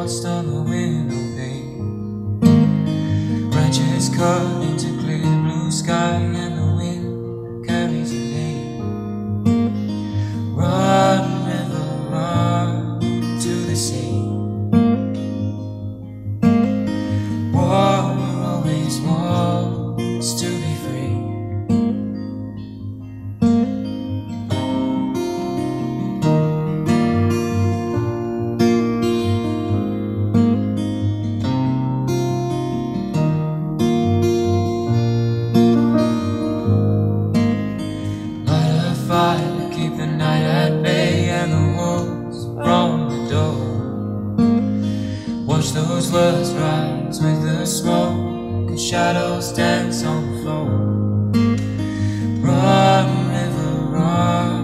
frost on the window pane. Branches cut into clear blue sky, and the wind carries a name. Run, river, run to the sea. Water always wants to be free. Fire, keep the night at bay and the wolves from the door. Watch those words rise with the smoke and shadows dance on the floor. Run, river, run.